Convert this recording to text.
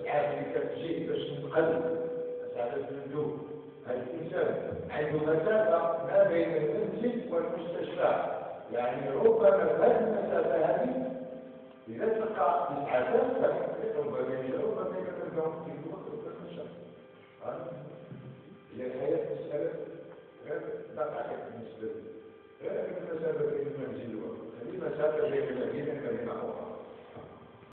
الإسعاف اللي كتجي باش تنقل مسافة الندوب. هذا الإنسان عنده مسافة ما بين المنزل والمستشفى، يعني ربما في هذه المسافة هذه إذا تلقى إسعافات ربما يلقاهم في الوقت المشاكل. هي الحياة مسألة غير دقائق بالنسبة لي، غير المسافة بين المنزل هذه مسافة بين مدينة أخرى.